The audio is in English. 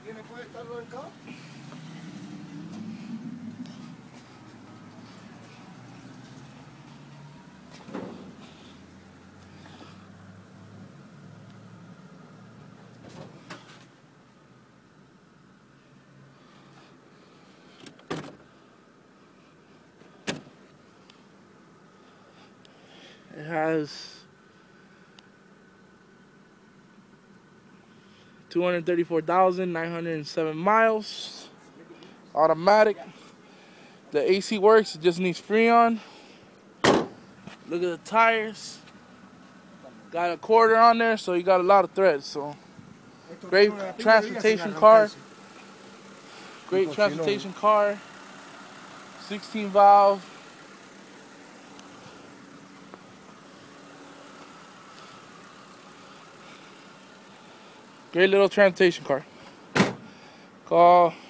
¿Tiene puede estarlo en acá? It has 234,907 miles. Automatic. The AC works, it just needs Freon. Look at the tires. Got a quarter on there, so you got a lot of threads. So great transportation car. Great transportation car. 16 valve. Great little transportation car. Call